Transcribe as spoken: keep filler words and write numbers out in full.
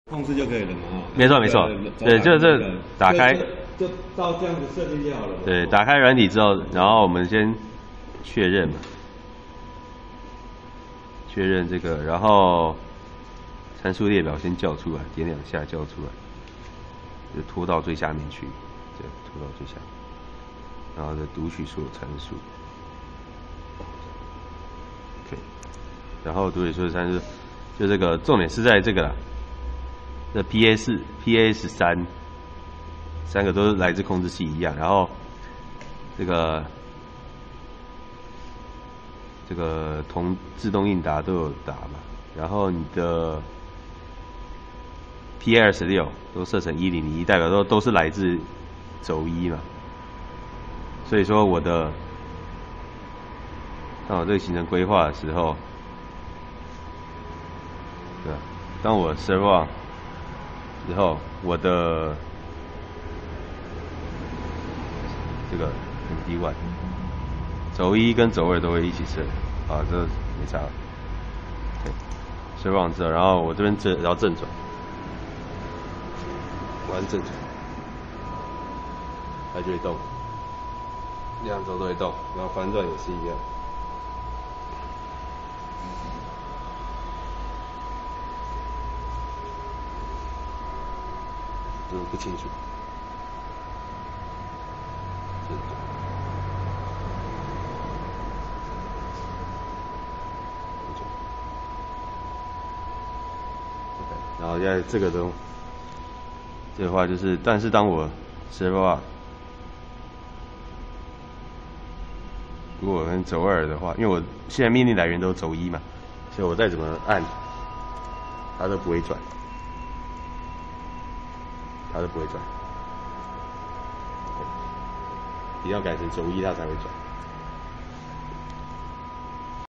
控制就可以了嘛？ 没错没错，对，就这打开， 就照这样子设定就好了。 对，打开软体之后，然后我们先确认嘛，确认这个，然后参数列表先叫出来，点两下叫出来，就拖到最下面去，对，拖到最下面，然后再读取所有参数。OK， 然后读取所有参数，就这个重点是在这个啦。这 P A 四、P A 十三，三个都是来自控制器一样，然后这个这个同自动应答都有答嘛，然后你的 P A 二十六都设成一零零一，代表都都是来自轴一嘛，所以说我的当我这个行程规划的时候，对吧？当我 server 之后，我的这个 M D 一 轴一跟轴二都会一起设，啊，这没差。对，设完之后，然后我这边正，然后正转，玩正转，它就会动，两轴都会动，然后翻转也是一样。这个不清楚。然后现在这个都，这个话就是，但是当我 server 如果我跟轴二的话，因为我现在命令来源都轴一嘛，所以我再怎么按，它都不会转，它都不会转，一定要改成轴一它才会转。